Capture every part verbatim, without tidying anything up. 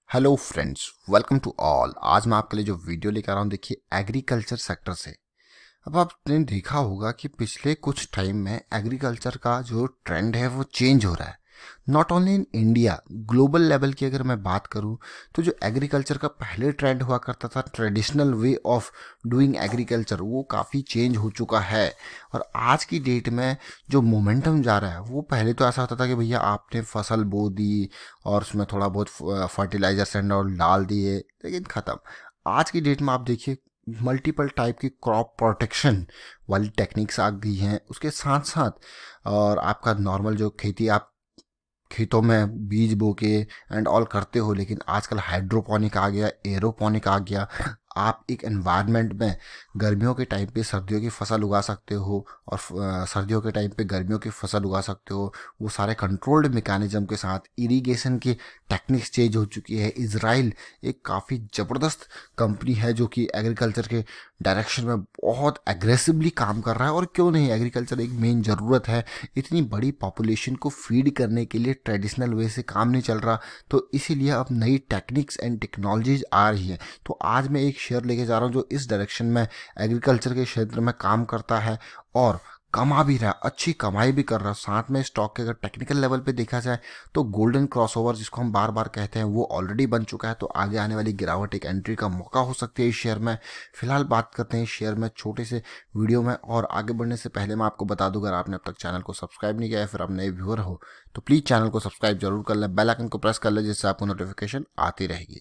Hello friends, welcome to all. आज मैं आपके लिए जो वीडियो लेकर आ रहा हूँ, देखिए एग्रीकल्चर सेक्टर से। अब आपने देखा होगा कि पिछले कुछ टाइम में एग्रीकल्चर का जो ट्रेंड है वो चेंज हो रहा है। Not only in India, global level की अगर मैं बात करूं तो जो एग्रीकल्चर का पहले ट्रेंड हुआ करता था, traditional way of doing agriculture, वो काफ़ी चेंज हो चुका है। और आज की डेट में जो मोमेंटम जा रहा है, वो पहले तो ऐसा होता था कि भैया आपने फसल बो दी और उसमें थोड़ा बहुत फर्टिलाइजर एंड और डाल दिए, लेकिन ख़त्म। आज की डेट में आप देखिए मल्टीपल टाइप की क्रॉप प्रोटेक्शन वाली टेक्निक्स आ गई हैं। उसके साथ साथ और आपका नॉर्मल जो खेती आप खेतों में बीज बो के एंड ऑल करते हो, लेकिन आजकल हाइड्रोपोनिक आ गया, एरोपोनिक आ गया। आप एक एनवायरनमेंट में गर्मियों के टाइम पे सर्दियों की फसल उगा सकते हो और अ, सर्दियों के टाइम पे गर्मियों की फसल उगा सकते हो, वो सारे कंट्रोल्ड मैकेनिज्म के साथ। इरिगेशन की टेक्निक्स चेंज हो चुकी है। इजराइल एक काफ़ी ज़बरदस्त कंपनी है जो कि एग्रीकल्चर के डायरेक्शन में बहुत एग्रेसिवली काम कर रहा है। और क्यों नहीं, एग्रीकल्चर एक मेन ज़रूरत है। इतनी बड़ी पॉपुलेशन को फीड करने के लिए ट्रेडिशनल वे से काम नहीं चल रहा, तो इसीलिए अब नई टेक्निक्स एंड टेक्नोलॉजीज आ रही है। तो आज मैं एक शेयर लेके जा रहा हूँ जो इस डायरेक्शन में एग्रीकल्चर के क्षेत्र में काम करता है और कमा भी रहा है, अच्छी कमाई भी कर रहा है। साथ में स्टॉक के अगर टेक्निकल लेवल पे देखा जाए तो गोल्डन क्रॉसओवर जिसको हम बार बार कहते हैं वो ऑलरेडी बन चुका है। तो आगे आने वाली गिरावट एक एंट्री का मौका हो सकती है इस शेयर में। फिलहाल बात करते हैं इस शेयर में छोटे से वीडियो में। और आगे बढ़ने से पहले मैं आपको बता दूं, अगर आपने अब तक चैनल को सब्सक्राइब नहीं किया है, फिर आप नए व्यूअर हो तो प्लीज़ चैनल को सब्सक्राइब जरूर कर लें, बेल आइकन को प्रेस कर लें, जिससे आपको नोटिफिकेशन आती रहेगी।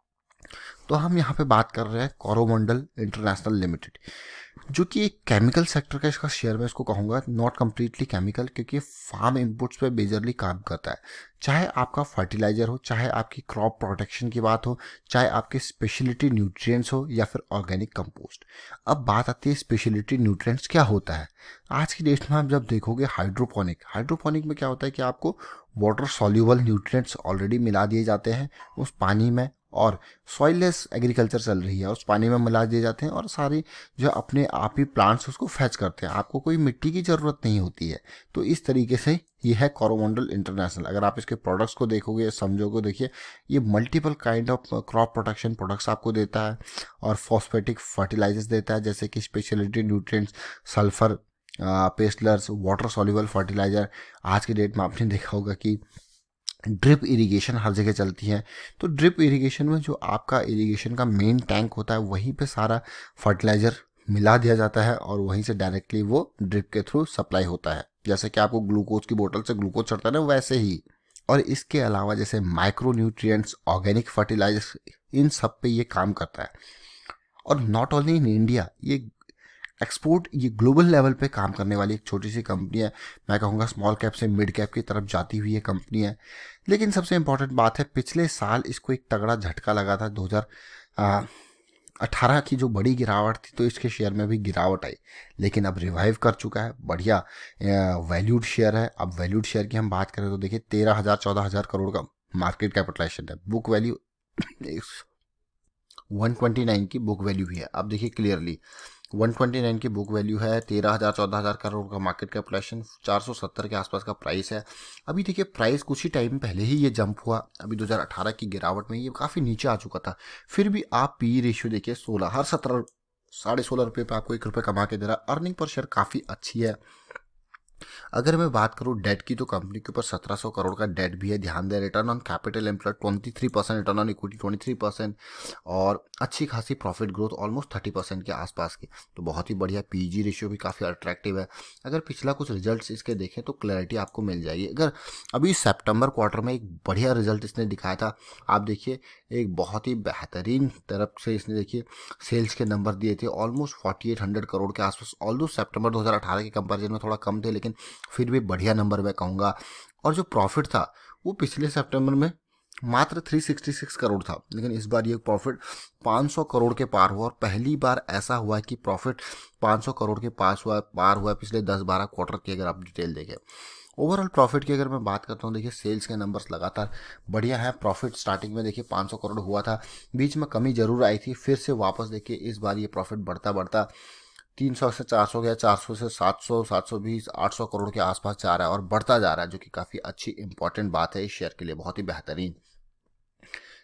तो हम यहाँ पे बात कर रहे हैं कोरोमंडल इंटरनेशनल लिमिटेड, जो कि एक केमिकल सेक्टर का इसका शेयर, मैं इसको कहूँगा नॉट कम्प्लीटली केमिकल, क्योंकि फार्म इनपुट्स पे मेजरली काम करता है। चाहे आपका फर्टिलाइजर हो, चाहे आपकी क्रॉप प्रोटेक्शन की बात हो, चाहे आपके स्पेशलिटी न्यूट्रिएंट्स हो या फिर ऑर्गेनिक कंपोस्ट। अब बात आती है स्पेशलिटी न्यूट्रिएंट्स क्या होता है। आज की डेट में आप जब देखोगे हाइड्रोपोनिक, हाइड्रोपोनिक में क्या होता है कि आपको वाटर सॉल्यूबल न्यूट्रिएंट्स ऑलरेडी मिला दिए जाते हैं उस पानी में, और सॉइललेस एग्रीकल्चर चल रही है, उस पानी में मिला दिए जाते हैं और सारी जो अपने आप ही प्लांट्स उसको फैच करते हैं। आपको कोई मिट्टी की ज़रूरत नहीं होती है। तो इस तरीके से ये है कोरोमंडल इंटरनेशनल। अगर आप इसके प्रोडक्ट्स को देखोगे, समझोगे, देखिए ये multiple kind of crop protection products आपको देता है और फॉस्फेटिक फर्टिलाइजर्स देता है, जैसे कि speciality nutrients, sulphur pastilles, water soluble fertiliser. आज की डेट में आपने देखा होगा कि ड्रिप इरिगेशन हर जगह चलती है। तो ड्रिप इरिगेशन में जो आपका इरिगेशन का मेन टैंक होता है, वहीं पे सारा फर्टिलाइज़र मिला दिया जाता है और वहीं से डायरेक्टली वो ड्रिप के थ्रू सप्लाई होता है। जैसे कि आपको ग्लूकोज की बोतल से ग्लूकोज चढ़ता है ना, वैसे ही। और इसके अलावा जैसे माइक्रो न्यूट्रिएंट्स, ऑर्गेनिक फर्टिलाइजर्स, इन सब पे ये काम करता है। और नॉट ओनली इन इंडिया, ये एक्सपोर्ट, ये ग्लोबल लेवल पे काम करने वाली एक छोटी सी कंपनी है। मैं कहूँगा स्मॉल कैप से मिड कैप की तरफ जाती हुई ये कंपनी है। लेकिन सबसे इम्पोर्टेंट बात है, पिछले साल इसको एक तगड़ा झटका लगा था। दो हज़ार अठारह की जो बड़ी गिरावट थी, तो इसके शेयर में भी गिरावट आई, लेकिन अब रिवाइव कर चुका है। बढ़िया वैल्यूड शेयर है। अब वैल्यूड शेयर की हम बात करें तो देखिए तेरह हज़ार चौदह हज़ार करोड़ का मार्केट कैपिटलाइजेशन है। Book value one twenty nine की बुक वैल्यू भी है। अब देखिए क्लियरली वन ट्वेंटी नाइन की बुक वैल्यू है, तेरह हज़ार चौदह हज़ार करोड़ का मार्केट कैपिटलाइजेशन, चार सौ सत्तर के आसपास का प्राइस है। अभी देखिए प्राइस कुछ ही टाइम पहले ही ये जंप हुआ। अभी दो हज़ार अठारह की गिरावट में ये काफ़ी नीचे आ चुका था। फिर भी आप पी रेशियो देखिए सोलह, हर सत्रह साढ़े सोलह रुपये पे आपको एक रुपये कमा के दे रहा है। अर्निंग पर शेयर काफ़ी अच्छी है। अगर मैं बात करूं डेट की, तो कंपनी के ऊपर सत्रह सौ करोड़ का डेट भी है। ध्यान दें, रिटर्न ऑन कैपिटल एम्प्लॉयड तेईस परसेंट, रिटर्न ऑन इक्विटी तेईस परसेंट और अच्छी खासी प्रॉफिट ग्रोथ ऑलमोस्ट तीस परसेंट के आसपास की। तो बहुत ही बढ़िया। पीजी रेशियो भी काफ़ी अट्रैक्टिव है। अगर पिछला कुछ रिजल्ट्स इसके देखें तो क्लैरिटी आपको मिल जाएगी। अगर अभी सितंबर क्वार्टर में एक बढ़िया रिजल्ट इसने दिखाया था, आप देखिए एक बहुत ही बेहतरीन तरफ से इसने देखिए सेल्स के नंबर दिए थे, almost forty eight hundred crore के आसपास। ऑल्दो सितंबर दो हज़ार अठारह के कंपैरिजन में थोड़ा कम थे, लेकिन फिर भी बढ़िया नंबर मैं कहूँगा। और जो प्रॉफिट था वो पिछले सितंबर में मात्र तीन सौ छियासठ करोड़ था, लेकिन इस बार ये प्रॉफिट पाँच सौ करोड़ के पार हुआ। और पहली बार ऐसा हुआ कि प्रॉफिट पाँच सौ करोड़ के पास हुआ पार हुआ पिछले दस बारह क्वार्टर की। अगर आप डिटेल देखें ओवरऑल प्रॉफिट की अगर मैं बात करता हूँ, देखिए सेल्स के नंबर्स लगातार बढ़िया है। प्रॉफिट स्टार्टिंग में देखिए पाँच सौ करोड़ हुआ था, बीच में कमी जरूर आई थी, फिर से वापस देखिए इस बार ये प्रॉफिट बढ़ता बढ़ता तीन सौ से चार सौ गया, चार सौ से सात सौ, सात सौ बीस, आठ सौ करोड़ के आसपास जा रहा है और बढ़ता जा रहा है, जो कि काफ़ी अच्छी इंपॉर्टेंट बात है इस शेयर के लिए, बहुत ही बेहतरीन।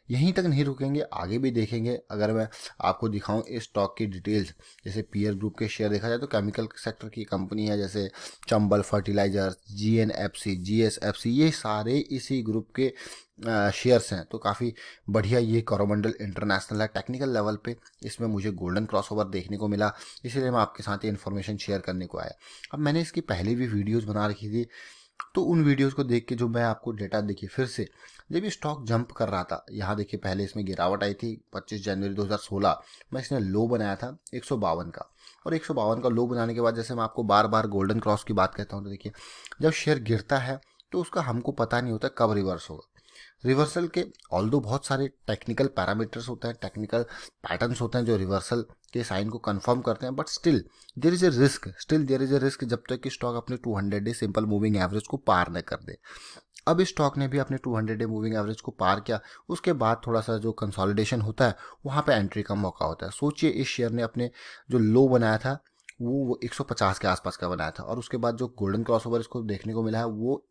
यहीं तक नहीं रुकेंगे, आगे भी देखेंगे। अगर मैं आपको दिखाऊं इस स्टॉक की डिटेल्स, जैसे पीयर ग्रुप के शेयर देखा जाए तो केमिकल सेक्टर की कंपनी है, जैसे Chambal fertilisers, G N F C, G S F C, ये सारे इसी ग्रुप के शेयर्स हैं। तो काफ़ी बढ़िया ये कोरोमंडल इंटरनेशनल है। टेक्निकल लेवल पे इसमें मुझे गोल्डन क्रॉसओवर देखने को मिला, इसलिए मैं आपके साथ ये इन्फॉर्मेशन शेयर करने को आया। अब मैंने इसकी पहले भी वीडियोस बना रखी थी, तो उन वीडियोस को देख के जो मैं आपको डेटा देखिए फिर से, जब ये स्टॉक जंप कर रहा था, यहाँ देखिए पहले इसमें गिरावट आई थी पच्चीस जनवरी दो हज़ार सोलह में, इसने लो बनाया था एक सौ बावन का, और एक सौ बावन का लो बनाने के बाद जैसे मैं आपको बार बार गोल्डन क्रॉस की बात कहता हूँ, तो देखिए जब शेयर गिरता है तो उसका हमको पता नहीं होता कब रिवर्स होगा। रिवर्सल के ऑल्दो बहुत सारे टेक्निकल पैरामीटर्स होते हैं, टेक्निकल पैटर्न्स होते हैं जो रिवर्सल के साइन को कंफर्म करते हैं, but still there is a risk, still there is a risk जब तक कि स्टॉक अपने two hundred day simple moving average को पार न कर दे। अब इस स्टॉक ने भी अपने two hundred day moving average को पार किया, उसके बाद थोड़ा सा जो कंसोलिडेशन होता है वहाँ पे एंट्री का मौका होता है। सोचिए इस शेयर ने अपने जो लो बनाया था वो एक सौ पचास के आसपास का बनाया था, और उसके बाद जो गोल्डन क्रॉसओवर इसको देखने को मिला है वो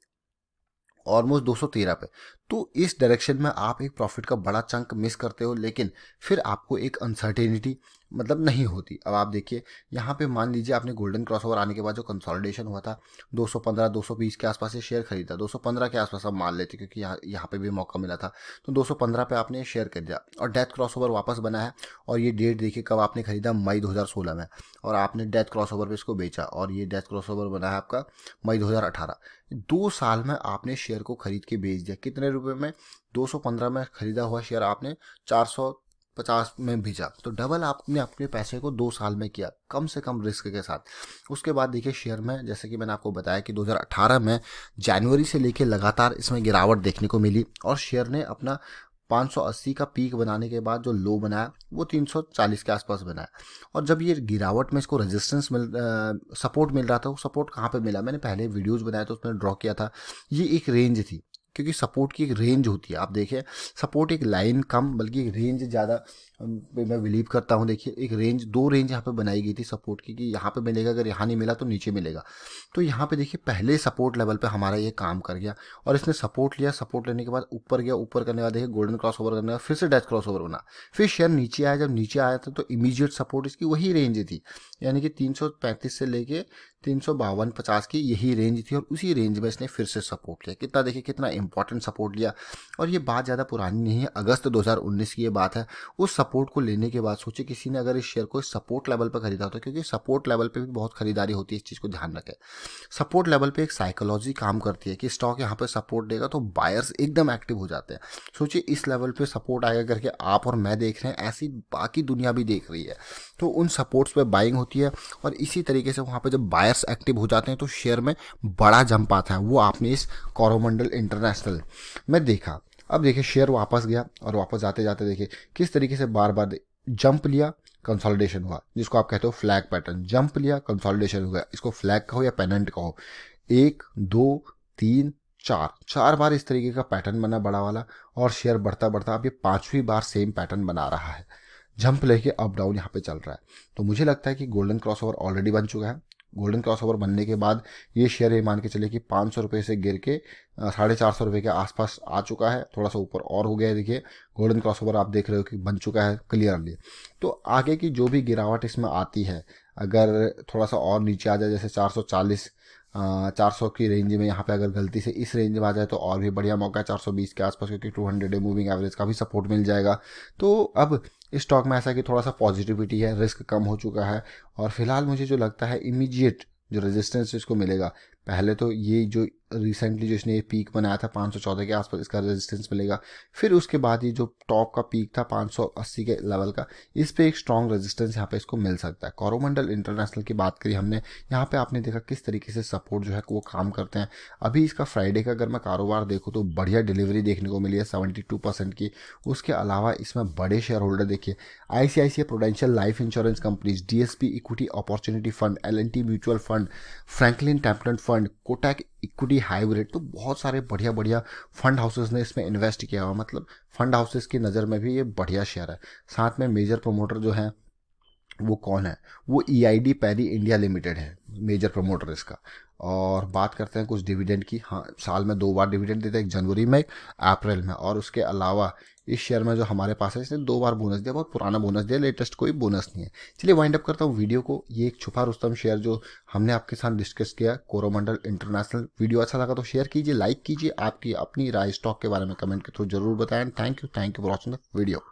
ऑलमोस्ट दो सौ तेरह पे। तो इस डायरेक्शन में आप एक प्रॉफिट का बड़ा चंक मिस करते हो, लेकिन फिर आपको एक अनसर्टेनिटी मतलब नहीं होती। अब आप देखिए यहाँ पे मान लीजिए आपने गोल्डन क्रॉसओवर आने के बाद जो कंसोलिडेशन हुआ था दो सौ पंद्रह दो सौ बीस के आसपास ये शेयर खरीदा, दो सौ पंद्रह के आसपास आप मान लेते क्योंकि यहाँ यहाँ पे भी मौका मिला था, तो दो सौ पंद्रह पे आपने शेयर खरीदा और डेथ क्रॉसओवर वापस बना है। और ये डेट देखिए कब आपने खरीदा, मई दो हज़ार सोलह में, और आपने डेथ क्रॉसओवर पे इसको बेचा, और ये डेथ क्रॉसओवर बना है आपका मई दो हज़ार अठारह। दो साल में आपने शेयर को खरीद के बेच दिया। कितने रुपए में? दो सौ पंद्रह में खरीदा हुआ शेयर आपने चार सौ पचास में भेजा, तो डबल आपने अपने पैसे को दो साल में किया, कम से कम रिस्क के साथ। उसके बाद देखिए शेयर में, जैसे कि मैंने आपको बताया कि दो हज़ार अठारह में जनवरी से लेके लगातार इसमें गिरावट देखने को मिली, और शेयर ने अपना पाँच सौ अस्सी का पीक बनाने के बाद जो लो बनाया वो तीन सौ चालीस के आसपास बनाया। और जब ये गिरावट में इसको रेजिस्टेंस मिल सपोर्ट मिल रहा था, वो सपोर्ट कहाँ पे मिला, मैंने पहले वीडियोस बनाया तो उसमें ड्रॉ किया था, ये एक रेंज थी, क्योंकि सपोर्ट की एक रेंज होती है। आप देखिए सपोर्ट एक लाइन कम बल्कि एक रेंज ज़्यादा मैं बिलीव करता हूँ। देखिए एक रेंज, दो रेंज यहाँ पे बनाई गई थी सपोर्ट की, कि यहाँ पे मिलेगा, अगर यहाँ नहीं मिला तो नीचे मिलेगा। तो यहाँ पे देखिए पहले सपोर्ट लेवल पे हमारा ये काम कर गया, और इसने सपोर्ट लिया, सपोर्ट लेने के बाद ऊपर गया, ऊपर करने के बाद देखिए गोल्डन क्रॉस ओवर करने के बाद फिर से डेथ क्रॉस ओवर बना, फिर शेयर नीचे आया। जब नीचे आया था तो इमीडिएट सपोर्ट इसकी वही रेंज थी, यानी कि तीन सौ पैंतीस से लेके तीन सौ बावन पचास की यही रेंज थी, और उसी रेंज में इसने फिर से सपोर्ट लिया। कितना देखिए कितना इंपॉर्टेंट सपोर्ट लिया। और ये बात ज़्यादा पुरानी नहीं है, अगस्त दो हज़ार उन्नीस की ये बात है। उस सपोर्ट को लेने के बाद सोचिए किसी ने अगर इस शेयर को सपोर्ट लेवल पर खरीदा होता, क्योंकि सपोर्ट लेवल पे भी बहुत खरीदारी होती है, इस चीज़ को ध्यान रखें। सपोर्ट लेवल पे एक साइकोलॉजी काम करती है कि स्टॉक यहाँ पे सपोर्ट देगा तो बायर्स एकदम एक्टिव हो जाते हैं। सोचिए इस लेवल पे सपोर्ट आएगा करके आप और मैं देख रहे हैं, ऐसी बाकी दुनिया भी देख रही है, तो उन सपोर्ट्स पे बाइंग होती है, और इसी तरीके से वहाँ पे जब बायर्स एक्टिव हो जाते हैं तो शेयर में बड़ा जंप आता है। वो आपने इस कोरोमंडल इंटरनेशनल में देखा। अब देखिए शेयर वापस गया, और वापस जाते जाते देखिए किस तरीके से बार बार जंप लिया, कंसोलिडेशन हुआ, जिसको आप कहते हो फ्लैग पैटर्न। जंप लिया, कंसोलिडेशन हुआ, इसको फ्लैग कहो या पेनेंट कहो। एक दो तीन चार चार बार इस तरीके का पैटर्न बना बड़ा वाला, और शेयर बढ़ता बढ़ता अब ये पांचवी बार सेम पैटर्न बना रहा है, जंप लेके अप डाउन यहाँ पे चल रहा है। तो मुझे लगता है कि गोल्डन क्रॉसओवर ऑलरेडी बन चुका है। गोल्डन क्रॉसओवर बनने के बाद ये शेयर, ये मान के चले कि पाँच सौ रुपये से गिर के साढ़े चार सौ रुपये के आसपास आ चुका है, थोड़ा सा ऊपर और हो गया है। देखिए गोल्डन क्रॉसओवर आप देख रहे हो कि बन चुका है क्लियरली। तो आगे की जो भी गिरावट इसमें आती है, अगर थोड़ा सा और नीचे आ जाए, जैसे चार सौ चालीस चार सौ की रेंज में, यहाँ पे अगर गलती से इस रेंज में आ जाए तो और भी बढ़िया मौका है चार सौ बीस के आसपास, क्योंकि two hundred day moving average का भी सपोर्ट मिल जाएगा। तो अब इस स्टॉक में ऐसा कि थोड़ा सा पॉजिटिविटी है, रिस्क कम हो चुका है, और फिलहाल मुझे जो लगता है इमीडिएट जो रेजिस्टेंस इसको मिलेगा, पहले तो ये जो रिसेंटली जो इसने ये पीक बनाया था पाँच सौ चौदह के आसपास, इसका रेजिस्टेंस मिलेगा। फिर उसके बाद ये जो टॉप का पीक था पाँच सौ अस्सी के लेवल का, इस पे एक स्ट्रॉन्ग रेजिस्टेंस यहाँ पे इसको मिल सकता है। कोरोमंडल इंटरनेशनल की बात करी हमने, यहाँ पे आपने देखा किस तरीके से सपोर्ट जो है वो काम करते हैं। अभी इसका फ्राइडे का अगर मैं कारोबार देखूँ तो बढ़िया डिलीवरी देखने को मिली है सेवेंटी टू परसेंट की। उसके अलावा इसमें बड़े शेयर होल्डर देखिए, I C I C I prudential life insurance companies, D S P equity opportunity fund, L N T mutual fund, Franklin Templeton fund, Kotak equity hybrid. तो बहुत सारे बढ़िया बढ़िया फंड हाउसेस ने इसमें इन्वेस्ट किया हुआ, मतलब फंड हाउसेस की नज़र में भी ये बढ़िया शेयर है। साथ में मेजर प्रोमोटर जो हैं वो कौन है, वो E I D Parry India limited है मेजर प्रमोटर इसका। और बात करते हैं कुछ डिविडेंड की, हाँ साल में दो बार डिविडेंड देता है, एक जनवरी में एक अप्रैल में। और उसके अलावा इस शेयर में जो हमारे पास है इसने दो बार बोनस दिया, बहुत पुराना बोनस दिया, लेटेस्ट कोई बोनस नहीं है। चलिए वाइंड अप करता हूँ वीडियो को। ये एक छुपा रुस्तम शेयर जो हमने आपके साथ डिस्कस किया, कोरोमंडल इंटरनेशनल। वीडियो अच्छा लगा तो शेयर कीजिए, लाइक कीजिए, आपकी अपनी राय स्टॉक के बारे में कमेंट के थ्रू जरूर बताएं। Thank you thank you for watching the video.